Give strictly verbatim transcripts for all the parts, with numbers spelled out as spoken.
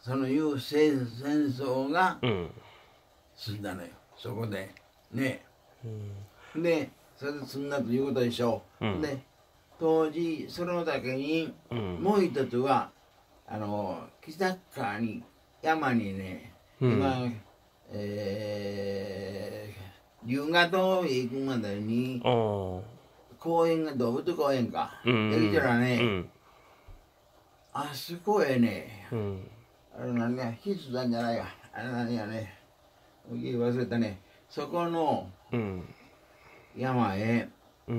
そのいう戦戦争がうん済んだのよ、そこでね。 うん、 でそれで済んだということでしょう、 うん、 で当時そのだけに、 うん、 もう一つはあの北側に山にね、 うん、 今、えー、龍河洞へ行くまでにあー公園が動物公園か、 うんできたらね、 うん、 あそこへね、 うん、 あれ何や、筆談じゃないわ、あれ何やね、忘れたね、そこのうん、 山へうん、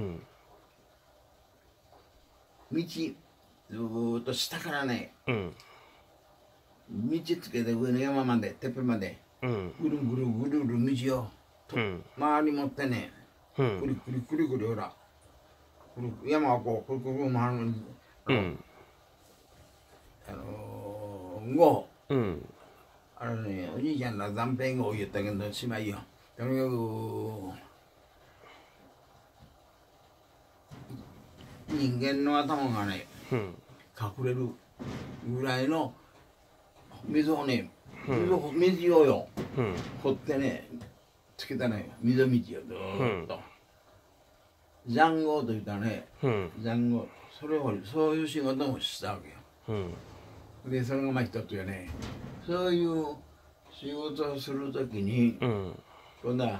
道ずーっと下からね、 うん、 道つけて上の山までてっぺんまでうん、 ぐるぐるぐるぐる道をと、 うん、 周り持ってね、 うくりん、 くりくりくりほらくる山をこうくるくるくる回るのに、 うん、 あのー、碁うん、 あのね、おじいちゃんの残片碁を言ったけどしまいよ、とにかく人間の頭がねうん、 隠れるぐらいの水をね、水を水をよ、 うん、 掘ってねつけたのよ、溝道をずーっと、塹壕と言ったらね、 うん、 塹壕、それをそういう仕事もしたわけよ。 うん、 でそれがまあ一つよね、そういう仕事をするときに、 うん、 今度は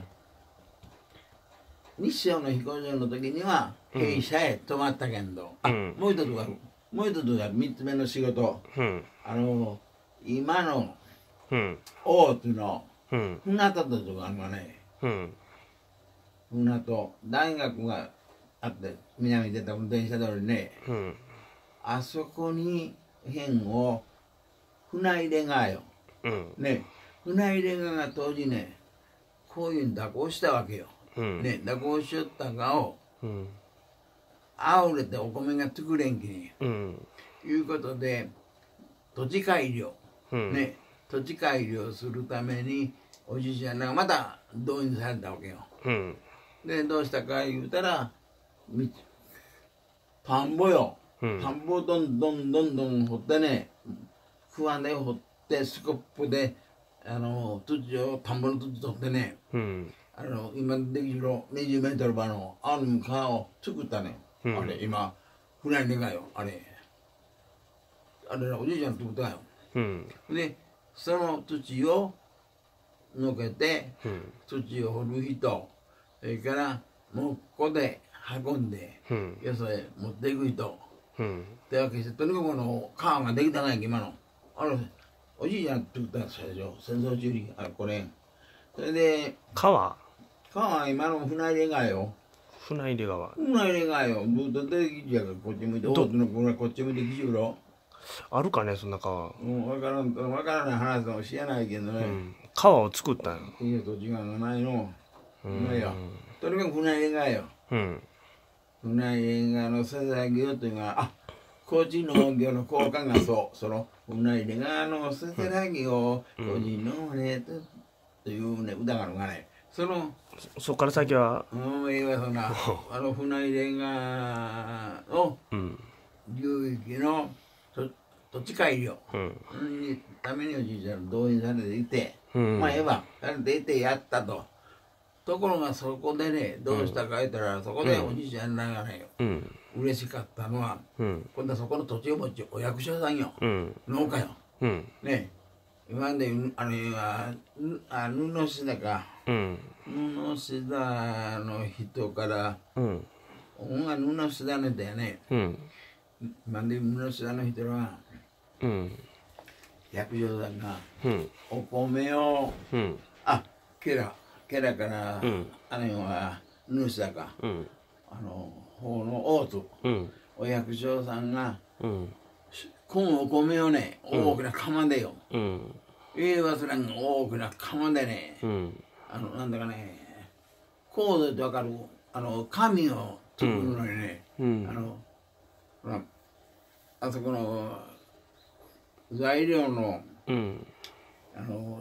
日照の飛行場の時には弊社へ泊まったけんど、 うん、 あ、もう一つがある、もう一つが三つ目の仕事、 うん、 あの今のうん、 大津のうん、 船戸というとこがあるのね、 うん、 船戸大学があって南に出た電車通りね、 うん、 あそこに辺を船入れがよ、 うん、 ね、船入れがが当時ね、こういう蛇行したわけよ、 うん、 ね、蛇行しよったがをうん、 あおれてお米が作れんきに、 うん、 いうことで土地改良、 うん、 ね、土地改良するためにおじいちゃんがまた動員されたわけよ。 うん、 でどうしたか言うたら、み田んぼよ、 うん、 田んぼをどんどんどんどん掘ってね、くわで掘ってスコップであの土を田んぼの土取ってね、 うん、 あの今できるにじゅうメートルばのある川を作ったね、 うん、 あれ今船にがよ、あれあれおじいちゃん作ったよ。 うん、 でその土をのけて、 うん、 土を掘る人、それから木工で運んで、 うん、 よそへ持っていく人、 うん、 ってわけして、とにかくこの川ができたがや今の。あのおじいちゃん作った最初、戦争中に、あこれ。それで、 川川は今の船入れがよ。 船入れ川船入れがよ、ずっと出てきちゃうから、こっち向いて、大津のこれこっち向いてきちゅうろ。 あるかねそんな川、 もう分からん、分からない話かもしれないけどね。 うん、川を作ったんや、 いい土地がないの。 う今よ。 ん、 とにかく船入れがよ。 うん、 船入れがのせざ業というのは、あ、高知農業の交換がそう、その船入れがのせざ業、 うん高知のねとというね歌があるがね、そのそそっから先は、 うん、いわそんなあの船入れがのうん、 流域のと土地改良うん、 のためにおじいちゃん動員されていて、 うん、 まあ言えばされていてやったと。ところがそこでね、どうしたか言ったら、そこでおじいちゃんらがね、 うん、 嬉しかったのは、 うん、 今度はそこの土地を持ちお役所さんよ、 うん、 農家よ、 うん、 ね、今まであのああ布しだか、 うん、 布しだの人から、 うん、 お前が布しだの人やね、 うん、 今まで布しだの人は、 うん、 役所さんがうん、 お米を、 うん、 あ、ケラ、ケラから、 うんあのは布しだか、 うん、 あの方の大津、 うん、 お役所さんが、 うん、 このお米をね、大きな釜でよ、 うん、 ええわすらんが大きな釜でね、 うん、 あの、なんだかね、コードってわかる、あの、紙を作るのにね、 うん、 あの、ほら、あそこの材料の、 うん、 あの、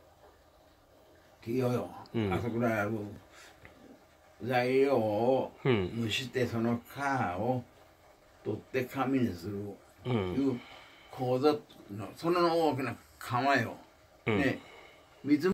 木をよ、 うん、 あそこらある材料をうん、 蒸して、その皮を取って紙にする、 うん、 いう構造の、その大きな釜よ、 うんね水